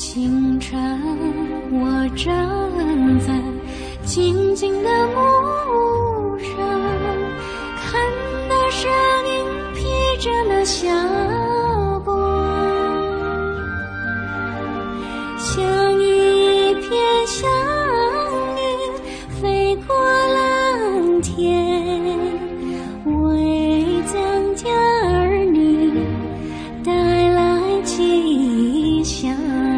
清晨，我站在静静的牧场，看到声音披着那下播，像一片小雨飞过蓝天，为咱家儿女带来吉祥。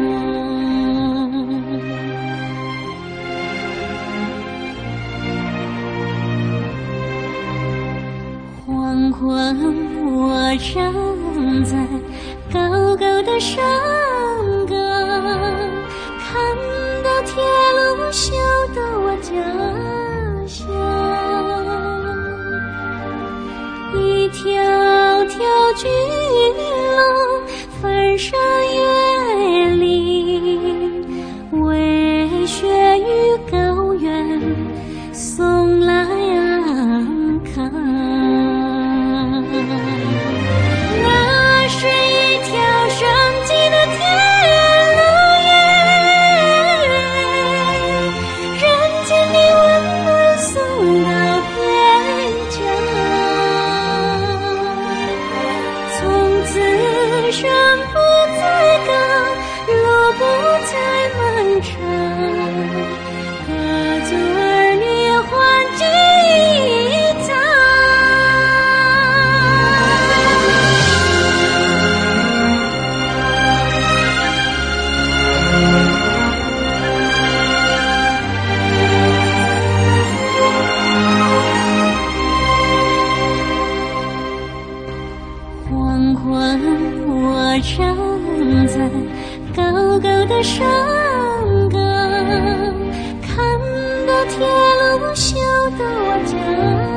黄昏，我站在高高的山岗，看到铁路修到我家乡，一条条巨龙翻山越岭，为雪与高原送来安康。那是一条神奇的铁路耶，人间的温暖送到边疆，从此山不再高，路不再漫长，各族儿女欢聚一堂。黄昏，我站在高高的山岗，看到铁路修到我家